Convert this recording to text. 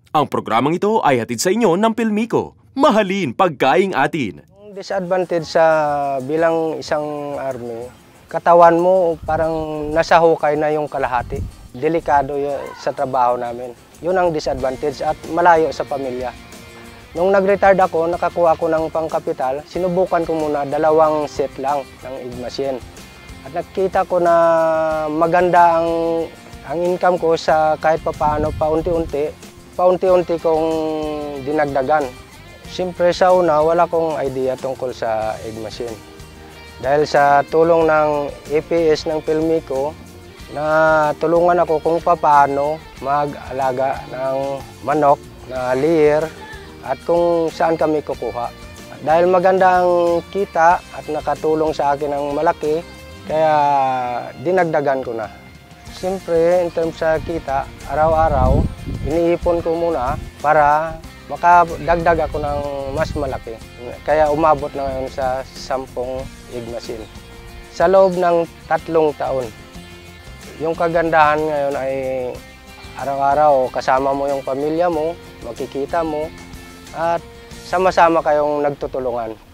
Ang programang ito ay hatid sa inyo ng Pilmico. Mahalin pagkaing atin. Ang disadvantage sa bilang isang army, katawan mo parang nasa hukay na yung kalahati. Delikado sa trabaho namin. Yun ang disadvantage at malayo sa pamilya. Nung nag-retired ako, nakakuha ko ng pangkapital, sinubukan ko muna 2 set lang ng egg machine. At nakita ko na maganda ang income ko sa kahit papaano, paunti-unti kong dinagdagan. Siyempre sa una, wala kong idea tungkol sa egg machine. Dahil sa tulong ng EPS ng Pilmico, na tulungan ako kung paano mag-alaga ng manok na layer at kung saan kami kukuha. Dahil maganda ang kita at nakatulong sa akin ng malaki, kaya dinagdagan ko na. Siyempre, in terms sa kita, araw-araw, iniipon ko muna para makadagdag ako ng mas malaki. Kaya umabot na ngayon sa 10 egg machine. Sa loob ng 3 taon. Yung kagandahan ngayon ay araw-araw kasama mo yung pamilya mo, makikita mo, at sama-sama kayong nagtutulungan.